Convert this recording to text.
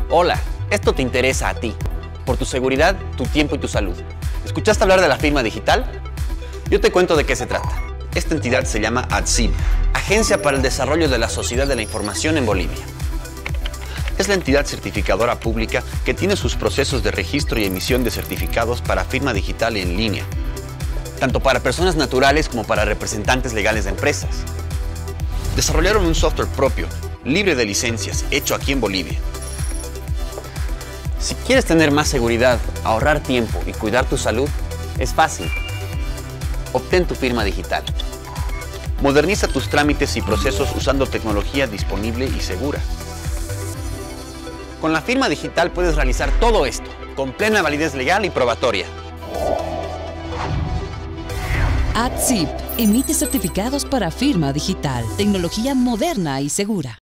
Hola, esto te interesa a ti, por tu seguridad, tu tiempo y tu salud. ¿Escuchaste hablar de la firma digital? Yo te cuento de qué se trata. Esta entidad se llama ADCIB, Agencia para el Desarrollo de la Sociedad de la Información en Bolivia. Es la entidad certificadora pública que tiene sus procesos de registro y emisión de certificados para firma digital en línea, tanto para personas naturales como para representantes legales de empresas. Desarrollaron un software propio, libre de licencias, hecho aquí en Bolivia. Si quieres tener más seguridad, ahorrar tiempo y cuidar tu salud, es fácil. Obtén tu firma digital. Moderniza tus trámites y procesos usando tecnología disponible y segura. Con la firma digital puedes realizar todo esto, con plena validez legal y probatoria. ADCIB emite certificados para firma digital, tecnología moderna y segura.